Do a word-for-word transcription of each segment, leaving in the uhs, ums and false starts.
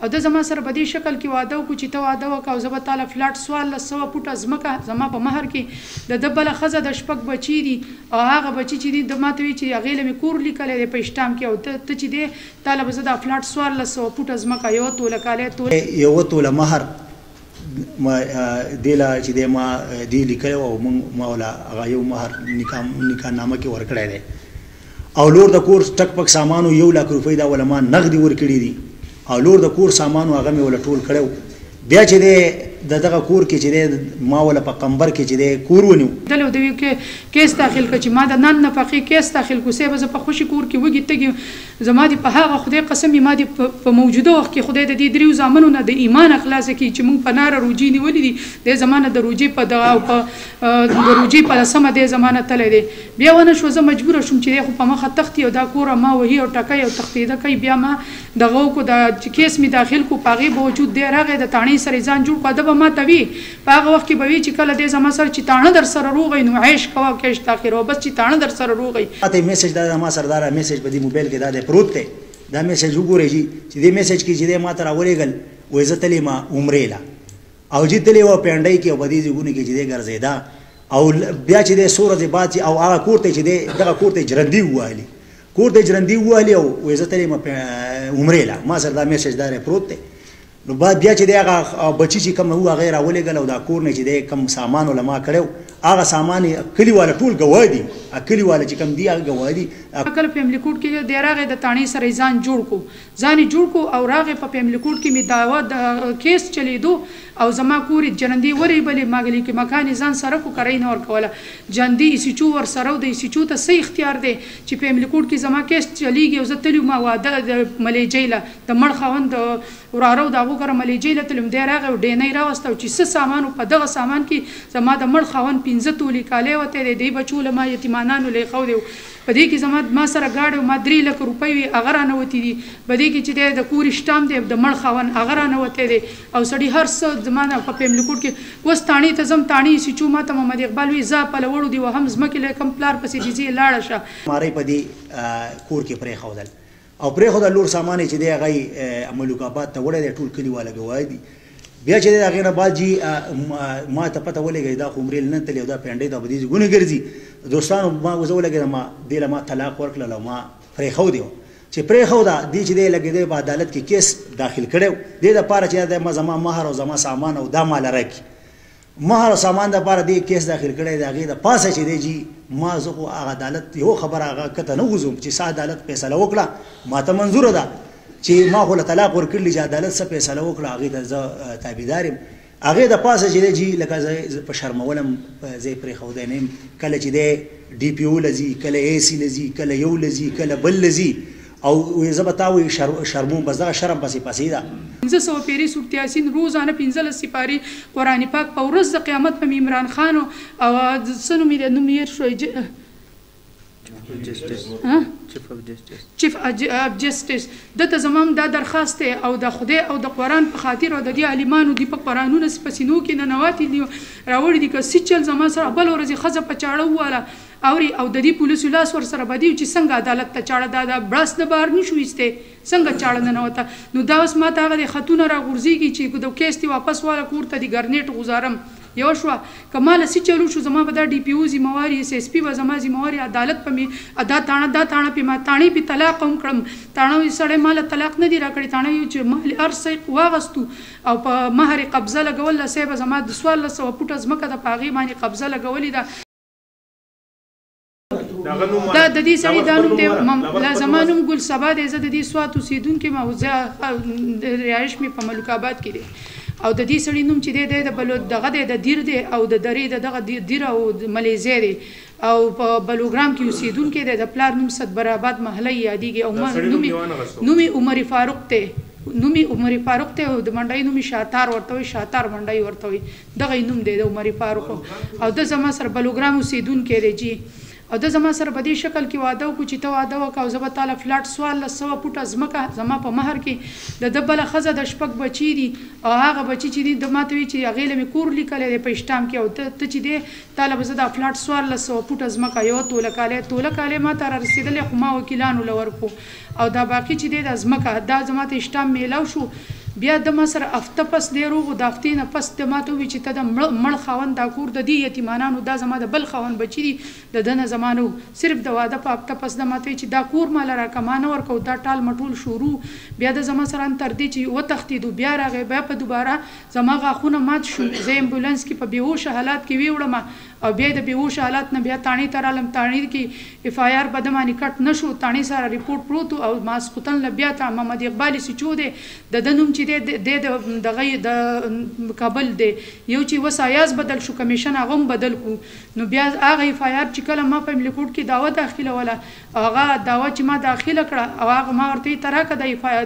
او د زما سره په دې شکل کې واده وکړو چې ته واده وکړه او زه به تاله فلاټ څوارلس سوه فوټه ځمکه زما په مهر کې د ده بله ښځه د شپږ بچي دي او هغه بچي چې دي د ما ته وایي چې هغې له مې کور لیکلی دی په اشټام کې او ته چې دی تاله به زه دا فلاټ څوارلس سوه فوټه ځمکه یوه توله کالی توله یوه توله مهر دې له چې دی ما دې لیکلی و او موږ ما وله هغه یو مهر نکاحنامه کې ورکړی دی او لور د کور ټک پک سامانو یو لاک روپۍ دا وله ما نغدي ورکړي دي او لور د کور سامانو هغه مې وله ټول کړی بیا چې دی د دغه کور کې چې دی ما وله په قمبر کې چې دی کور ونیو دلې د یو کیس داخل کړه چې ما د نن نفقې کیس داخل کړو صاحبه زه په خوشي کور کې وږي تږي زما دې په هغه خدای قسم ما دې په موجوده وخت کې خدای د دې دریو زامنو نه د ایمان خلاصه کړي چې موږ په ناره روجي نیولې دي د زمانه د روجي په دغه او په د روجي په لسمه د زمانه تللی دی بیا ونه شو زه مجبوره شوم چې دی خو په مخه تختي او دا کوره ما وهي او ټکوي او تختېده کوي بیا ما دغه وکړو دا کیس مې داخل کړو په هغې باوجود دی راغی د تاڼۍ سره ځان جوړ کړو ده به ما ته وي په هغه وخت کې به وي چې کله دی زما سره چې تاڼه در سره روغی نو عیش کوه کیش تاخیر او بس چې تاڼه در سره روغی ماته میسج دا ما سره دا میسج په دې موبایل کې دا دی پروت دی دا میسج وګورئ چې دې میسج کې چې دی ما ته راولېږل وایي زه تللی ما عمرې له او چې تللی وه پینډۍ کې او په دې ځایونو کې چې دی ګرځېده او بیا چې دی څو ورځې بعد او هغه کور ته چې دی دغه کور ته جرندي ووهلي کور ته جرندي ووهلي او وایي زه تللی ما عمرې له ما سره دا میسج دا پروت دی نو بعد بیا چې دی هغه بچي چې کوم و هغې راولېږل او دا کور نه چې دی کوم سامان وله ما کړی هغه سامان یې کلیواله ټول ګواه دي کلیواله چې کوم دي هغه ګواه دي کله فیملی کوډ کې دی راغی د تاڼۍ سره یې ځان جوړ کړو ځان یې جوړ کړو او راغی په فیملی کوډ کې مې دعوه د کیس چلېدو او زما کور یې جرندې ورېبلې ما ګلې کې مکان یې ځان سره کړو کرۍ نه ورکوله جندي ایسیچو ورسره و د ایسیچو ته څه اختیار دی چې فیملی کوډ کې زما کیس چلیږي او زه تلي ما واده د ملیجۍ له د مړ خاوند وراره د هغو کره ملیجۍ له تلم دی راغی او ډینۍ راوسته او چې څه سامان په دغه سامان کې زما د مړ خاوند پنځه تولې کالی وتی دی دی بچو له ما یتیمانانو له یې دی په دې کې زما ما سره ګاډی ما درې لکه روپۍ وي هغه رانوتي دي په دې کې چې دی د کور شټام دی د مړ خاوند هغه رانوتی دی او سړي هر څه زما نه په فیملی کوډ کې اوس تاڼۍ ته ځم تاڼۍ سیچو ما ته محمد اقبال وي ځه په لوړو دي وهم ځمکې له کوم پلار پسې دي ځې لاړه شه ماری په دې کور کې پرېښودل او پرېښودل لور سامان چې دی هغه یې ملوک آباد ته وړی دی ټول کلیواله ګواه دي بیا چې د هغې نه بعد جي ما ته پته ولګېږي دا خو عمرې نه تللی او دا پینډۍ ته په دې ځایونو ګرځي دوستانو ما زه ولګېدم ما دې له ما طلاق ورکړل او ما پرېښودی و چې پرېښوده دې چې دی لګېدی په عدالت کې کیس داخل کړی و دې دپاره چې دا ما زما مهر او زما سامان او دا ماله راکړي مهر او سامان دپاره دې کیس داخل کړی د هغې د پاسه چې دی جي ما زه خو هغه عدالت یو خبره هغه کته نه غوځوم چې څه عدالت فیصله وکړه ما ته منظوره ده چې ما خو له طلاق ورکړلي چې عدالت څه فیصله وکړه هغې ته زه تابعدار یم هغې د پاسه چې دی جي لکه زه په شرمولم زه یې پرېښودی نه یم کله چې دی ډي پي او له ځي کله اے سي له ځي کله یو له ځي کله بل له ځي او زه به تا وایي شرموم بس دغه شرم پسې پسې ده پنځه سوه پیرې سورت یاسین روزانه پنځلس سپارې قرآن پاک په ورځ د قیامت په عمران خان او څه نوم یې نوم یې شوی چیف اف جسټس دته زمام دا درخواست دی او د خدای او د قرآن په خاطر او د دې عالمانو دي په قرآنونه په سینو کې ننواتي دي راوړي دي که څه چل زما سره بل ورځې ښځه په چاړه وواله اوري او د دې پولیسو لاس ورسره بدي چې څنګه عدالت ته چاړه دا د برس د بهر نشو ایستی څنګه چاړه ننوته نو دا اوس ما ته هغه د خطونه راغورځېږي چې د کیس دې واپس واله کور ته دې ګرنیټ غوزارم یو شوه که ما له څه چلو شو زما به دا ډي پي او ذمهوار ایس ایس پي به زما ذمهوار عدالت په مې دا تاڼه دا تاڼه پې ما تاڼې پې طلاق هم کړم تاڼه سړی ما له طلاق نه دي راکړی تاڼه یو چې مهل هر څه واغستو او په مهر قبضه لګول له صاحبه زما د څوارلس سوه فوټه ځمکه ده په هغې باندې قبضه لګولې ده دا د دې سړي دا نوم دی زما نوم ګل صبا دی زه د دې سوات اوسېدونکې یم او زه رهایش مې په ملوک آباد کې دی او د دې سړي نوم چې دی دی د بلو دغه دی د دیر دی او د درې د دغه دیر او ملیزی دی او په بلوګرام کې اوسېدونکی دی د پلار نوم صدبرآباد محله یې یادېږي او نوم یې عمر فاروق دی نوم یې عمر فاروق دی او د منډۍ نوم یې شاتار ورته وایي شاتار منډۍ ورته وایي دغه یې نوم دی د عمر فاروق او د زما سره بلوګرام اوسېدونکی دی جي او د زما سره په دې شکل کې واده وکړو چې ته واده وکړه او زه به تاله فلاټ څوارلس سوه فوټه ځمکه زما په مهر کې د ده بله ښځه د شپږ بچي دي او هغه بچي چې دي د ما ته وایي چې هغې له مې کور لیکلی دی په اشټام کې او ته چې دی تاله به زه دا فلاټ څوارلس سوه فوټه ځمکه یوه توله کالی توله کالی ما ته را رسېدلی خو ما وکیلانو له ورکړو او دا باقي چې دی دا ځمکه دا زما ته اشټام میلاو شو بیا د ما سره هفته پس دی روغ د هفتې نه پس د ما ته ووایي چې ته د مړ خاوند دا کور د دې یتیمانانو دا زما د بل خاوند بچي دي د ده نه زما نه صرف د واده په هفته پس د ما ته وایي چې دا کور ماله راکړه ما نه ورکوو دا ټال مټول شروع بیا د زما سره تر دې چې وتښتېدو بیا راغی بیا په دوباره زما غاښونه مات شو زه امبولانس کې په بېهوشه حالات کې ویوړم او بیا د بېهوشه حالات نه بیا تاڼې ته رالم تاڼې کې اف آی آر به د باندې کټ نه شو تاڼې سره ریپورټ پروت او ماسخوتن له بیا ته محمد اقبال سچو دی د ده نوم چې دی د دغه د کابل دی یو چې اوس ایاز بدل شو کمیشن هغه هم بدل کړو نو بیا هغه اف آی آر چې کله ما په ملیکوټ کې دعوه داخلوله هغه دعوه چې ما داخله کړه او هغه ما ورته یې ته راکړه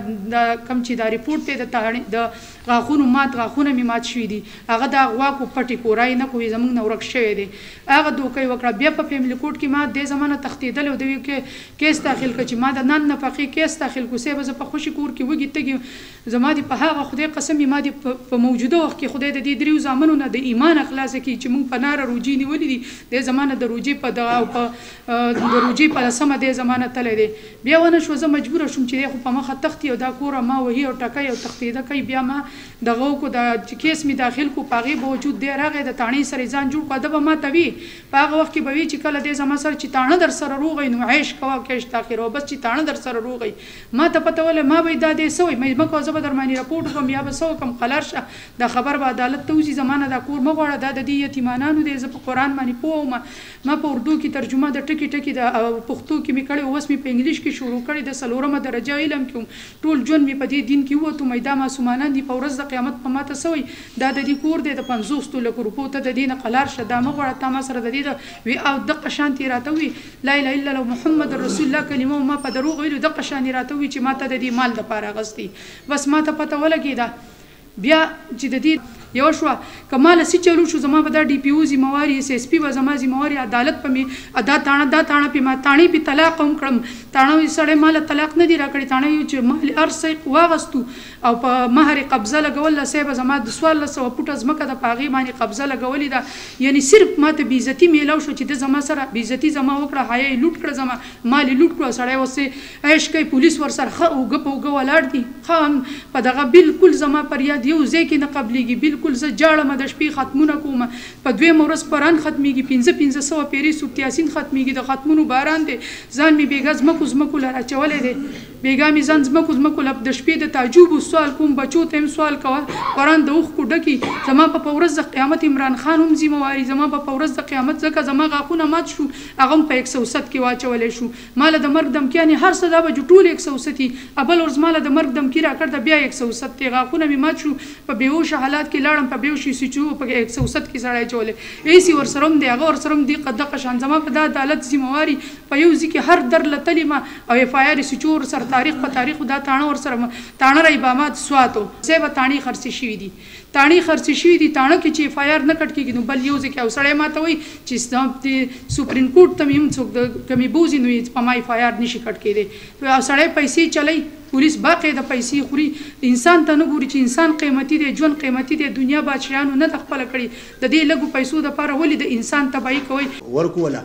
د کوم چې دا ریپورټ دی د تاڼې د غاښونو مات غاښونه مې مات شوي دي هغه د غواکو پټې کورای نه کوي زموږ نه ورک شوی دی هغه دوکه یې وکړه بیا په فیملی کوډ کې ما دې زمانه تښتېدلی او د یو کیس داخل کړه چې ما د نن نفقې کیس داخل کړو صاحبه زه په خوشي کور کې وږي تږي زما دې په هغه خدای قسم ما دې په موجوده وخت کې خدای د دې دریو زامنو نه د ایمان خلاصه کړي چې موږ په ناره روجې نیولې دي دې زمانه د روجې په دغه او په د روجې په لسمه دې زمانه تللی دی بیا ونه شو زه مجبوره شوم چې دی خو په مخه تښتي او دا کوره ما وهي او ټکوي او تښتېده کوي بیا ما دغه وکړو د کیس مې داخل کړو په هغې باوجود دی راغی د تاڼې سره ځان جوړ کړو ده به ما ته وي په هغه وخت کې به وي چې کله دی زما سره چې تاڼه در سره روغی نو عیش کوه کیش تاخیر او بس چې تاڼه در سره روغی ما ته پته ولې ما به دا دی څه وایي مې مه کوه زه به در باندې راپورټ وکړم یا به څه وکړم قلار شه دا خبر به عدالت ته وځي زما نه دا کور مه غواړه دا د دې یتیمانانو دی زه په قرآن باندې پوه وم ما په اردو کې ترجمه د ټکي ټکي د پښتو کې مې کړې اوس مې په انګلیش کې شروع کړې د څلورمه درجه علم کې وم ټول ژوند مې په دې دین کې ووتم دا معصومانان دي په ورځ د قیامت په ما ته څه وایي دا د دې کور دی د پنځوسو لکو روپو ته د دې نه قلار شه دا مه غواړه تا ما سره د دې د وي او دقه شانتې راته وي لا اله الا الله محمد رسول الله کلمه ما په دروغ ویلو دقه شانې راته وي چې ما ته د دې مال دپاره اخیستی بس ما ته پته ولګېده بیا چې د دې یو شوه که ما له څه چلو شو زما به دا ډي پي او ذمواري ایس ایس پي به زما ذمواري عدالت په مې دا تاڼه دا تاڼه پې ما تاڼې پې طلاق هم کړم تاڼه سړی ما له طلاق نه دي راکړی تاڼه یو چې مهل هر څه واغستو او په مهر قبضه لګول له صاحبه زما د څوارلس سوه فوټه ځمکه ده په هغې باندې قبضه لګولې ده یعنې صرف ما ته بېعزتي میلاو شو چې ده زما سره بېعزتي زما وکړه حیا یې لوټ کړه زما مال یې لوټ کړو سړی اوس عیش کوي پولیس ورسره ښه اوږه په اوږه ولاړ دي ښه په دغه بلکل زما پر یاد یو ځای کې نه قبلېږي بلکل زه جاړم د شپې ختمونه کوم په دویمه ورځ قرآن ختمیږي پنځه پنځه سوه پیرې سورت یاسین ختمیږي د ختمونو باران دی ځان مې بېګا ځمکو ځمکو له راچولی دی بېګا مې ځان ځمکو ځمکو له د شپې د تعجبو سوال کوم بچو ته هم سوال کوه قرآن د اوښکو ډکي زما په په ورځ د قیامت عمران خان هم ذمواري زما په په ورځ د قیامت ځکه زما غاښونه مات شو هغه هم په یک سو ست کې واچولی شو ما له د مرګ دمکیانې هر څه دا به جو ټول یک سو ستي بل ورځ ما له د مرګ دمکي راکړ بیا یک سو ست دی غاښونه مې مات شو په بېهوشه حالات کې لاړم په بېهوشي سچو په یک سو ست کې سړی چولی ایسي ورسره هم دی هغه ورسره هم دي دقه شان زما په دا عدالت ذمواري په یو ځای کې هر در له تلي ما او اف آی آر سچو ورسره تاریخ په تاریخ دا تاڼه ورسره تاڼه رای بامات سواتو زه به تاڼې خرڅې شوي دي تاڼې خرڅې شوي دي تاڼه کې چې اف آی آر نه کټ کېږي نو بل یو ځای کې او سړی ما ته وایي چې د سپریم کورټ ته مې هم څوک د کمې بوځي نو په ما اف آی آر نشي کټ کېدی او سړی پیسې چلی پولیس باقاعده پیسې خوري انسان ته نه ګوري چې انسان قیمتي دی ژوند قیمتي دی دنیا بادشاهانو نه ده خپله کړې د دې لږو پیسو دپاره ولې د انسان تباهي کوئ ورکوله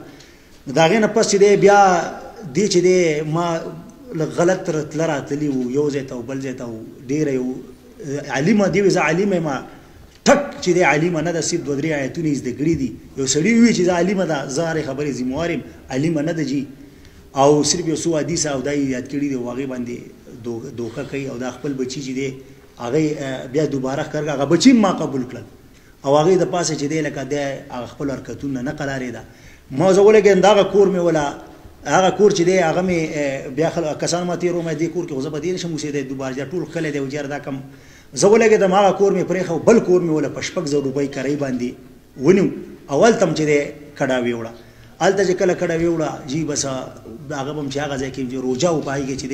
د هغې نه پس چې دی بیا دې چې دی ما غلط تله راتلي وو یو ځای ته او بل ځای ته و ډېره یو علیمه دی وي زه علیمه یم ټک چې دی علیمه نه ده صرف دوه درې ایتونه یې زده کړي دي یو سړي ووایي چې زه علیمه ده زه هرې خبرې ذموار یم علیمه نه ده جي او صرف یو څو حدیث او دا یې یاد کړي دي او هغې باندې دوکه کوي او دا خپل بچي چې دی هغې بیا دوباره ښکار هغه بچي ما قبول کړل او هغې د پاسه چې دی لکه دی هغه خپل حرکتونه نه قرارېده ما زه ولګېدم د هغه کور مې وله هغه کور چې دی هغه مې بیا کسان ما تېر وم دې کور کې خو زه به دې نشم اوسېدی دوباره دا ټول ښکلی دی او جار دا کم زه ولګېدم هغه کور مې پرېښه بل کور مې وله په شپږ زره روپۍ کرۍ باندې ونیو او هلته هم چې دی کډه ویوړه هلته چې کله کډه ویوړه جي بس هغه به هم چې هغه ځای کې روجه و په هغې کې چې دی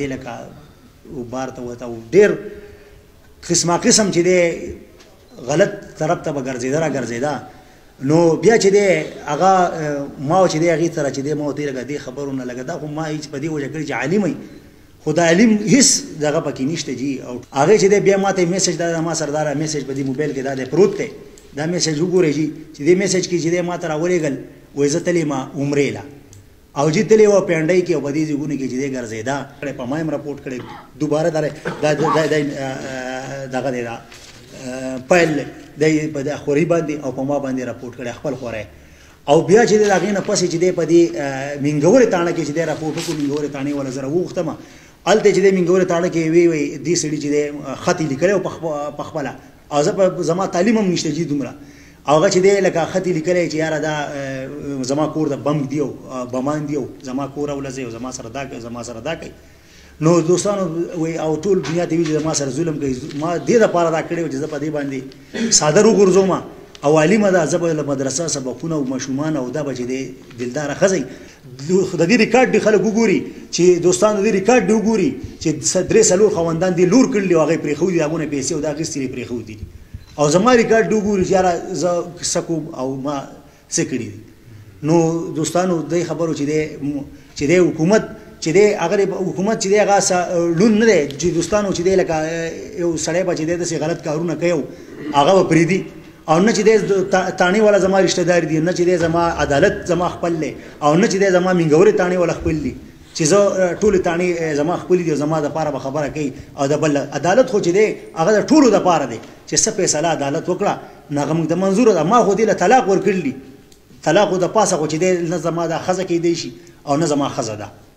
لکه بار ته وته ډېر قسما قسم چې دی غلط طرف ته به ګرځېده را ګرځېده نو بیا چې دی هغه ما چې دی هغې سره چې دی ما ورته لږه دې خبرونه لږه دا خو ما هېڅ په دې وجه کړي چې عالم وي خو د علم هېڅ دغه پکې نشته جي او هغې چې دی بیا ما ته میسج دا ما سره دا میسج په دې موبایل کې دا دی پروت دی دا میسج وګورئ جي چې دې میسج کې چې دی ما ته راولېږل وایي زه تللی ما عمرې له او جي تللی وه پینډۍ کې او په دې ځایونو کې چې دی ګرځېده په ما هم راپورټ کړی دوباره دا دغه دی دا پیل دی په د خوري باندې او په ما باندې راپورټ کړی خپل خوري او بیا چې د هغې نه پسې چې دی په دې منګورې تاڼه کې چې دی راپورټ وکړو منګورې تاڼې والا زه راوغوښتم هلته چې دی منګورې تاڼه کې وی وی دې سړي چې دی خط یې لیکلی و په خپله او زه په زما تعلیم هم نشته جي دومره او هغه چې دی لکه خط یې لیکلی چې یاره دا زما کور د بم دی او بمان دی او زما کور اولځي او زما سره دا کوي زما سره دا کوي نو دوستانو وی او ټول دنیا ته وی چې زما سره ظلم کوي ما دې دپاره دا کړی و چې زه په دې باندې څادر وغورځوم او عالمه ده زه به له مدرسه سبقونه او ماشومان او دا به چې دی دلداره ښځئ د دې ریکارډ دي خلک وګوري چې دوستانو دې ریکارډ دي وګوري چې درې څلور خاوندان دي لور کړلي او هغې پرېښودي دي هغونه پیسې او دا اخیستې دي پرېښودي دي او زما ریکارډ دي وګوري چې یاره زه څه کوم او ما څه کړي دي نو دوستانو دې خبرو چې دی چې دی حکومت چې دی هغه حکومت چې دی هغه لون نه دی چې دوستانو چې دی لکه یو سړی به چې دی داسې غلط کارونه کوي هغه به پرېږدي او نه چې دی تاڼې والا زما رشته دار دي نه چې دی زما عدالت زما خپل دی او نه چې دی زما منګورې تاڼې والا خپل دي چې زه ټولې تاڼې زما خپلې دي او زما دپاره به خبره کوي او د بل عدالت خو چې دی هغه د ټولو دپاره دی چې څه فیصله عدالت وکړه نو هغه موږ د منظوره ده ما خو دې له طلاق ورکړلي طلاق خو د پاسه خو چې دی نه زما دا ښځه کیدی شي او نه زما ښځه ده